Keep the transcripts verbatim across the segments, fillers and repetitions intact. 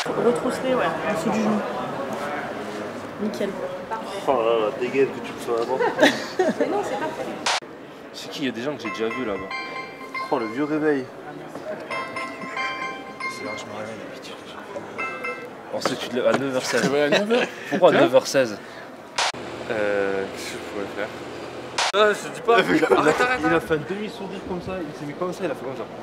Retrousseler, ouais, en dessous du genou. Nickel. Oh là là, dégaine que tu me sois avant. Mais non, c'est parfait. C'est qui? Il y a des gens que j'ai déjà vus là-bas. Oh, le vieux réveil. C'est là que je me réveille d'habitude. Ensuite, tu te lèves à neuf heures seize. À neuf heures. Pourquoi à neuf heures seize? Euh. Qu'est-ce que je pourrais faire? Ah, je te dis pas. Il a, Arrête, arrête, il a fait un demi-sourire comme ça, il s'est mis comme ça, il a fait comme ça.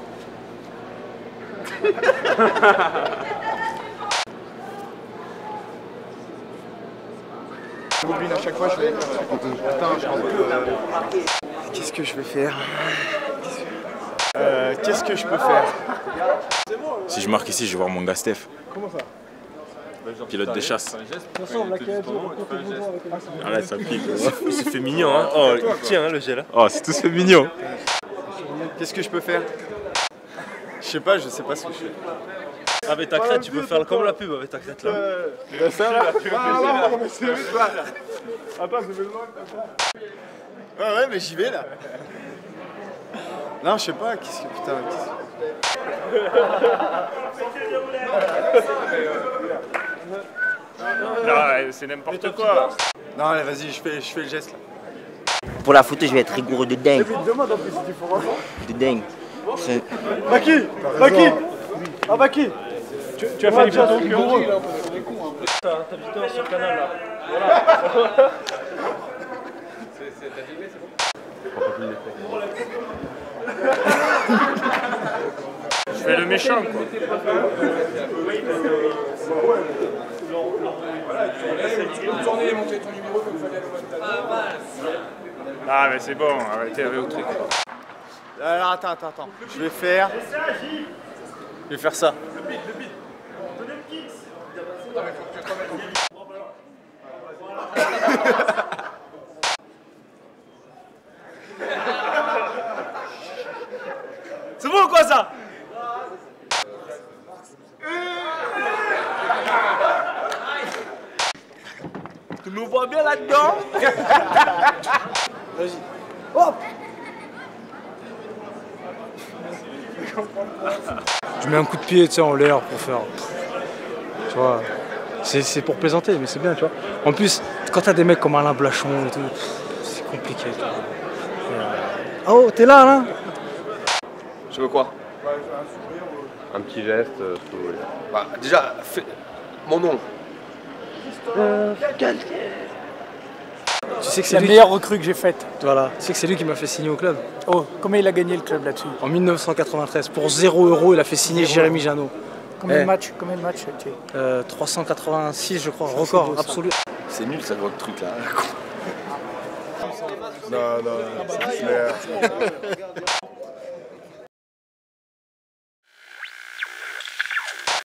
À chaque fois, je vais. Attends, je Qu'est-ce que je vais faire euh, Qu'est-ce que je peux faire? Si je marque ici, je vais voir mon gars Steph. Comment ça? Pilote de chasse. Ah là, ça pique. Il s'est fait mignon, hein. Oh, tiens, hein, le gel. Oh, c'est tout fait mignon. Qu'est-ce que je peux faire? Je sais pas, je sais pas ce que je fais. Avec ta crête, tu peux faire comme la pub avec ta crête là. Euh, ça là? Ah non, mais c'est vite là. Attends, c'est besoin. Ouais, ouais, mais j'y vais là. Non, je sais pas, qu'est-ce que putain. Non, c'est n'importe quoi. Non, allez, vas-y, je fais, je fais le geste là. Pour la photo, je vais être rigoureux de dingue. Demande en plus si tu fais vraiment. De dingue. C'est- Baki Baki Ah, Baki Tu, tu as fait des photos rigoureux. T'as ta vidéo sur le canal là. Je fais le méchant quoi. Ah mais c'est bon, arrêtez avec le truc. Alors attends, attends, attends. Je vais faire. Je vais faire ça. C'est bon quoi ça? Tu me vois bien là-dedans? Vas-y. Hop Je mets un coup de pied, tu sais, en l'air pour faire. Tu vois, c'est pour plaisanter, mais c'est bien, tu vois. En plus, quand t'as des mecs comme Alain Blachon et tout, c'est compliqué. Tu vois. Et, euh... Oh, t'es là, Alain? Je veux quoi? Un petit geste, euh, si vous voulez. Bah, déjà, fais... mon nom. Euh, tu sais que c'est la lui meilleure qui... recrue que j'ai faite. Voilà, tu sais que c'est lui qui m'a fait signer au club. Oh, combien il a gagné le club là-dessus? En mille neuf cent quatre-vingt-treize, pour zéro euro, il a fait signer Jérémy Janot. Combien Eh. de matchs? Combien de matchs tu... euh, trois cent quatre-vingt-six, je crois, record absolu. C'est nul ça, votre truc là. Non, non, c'est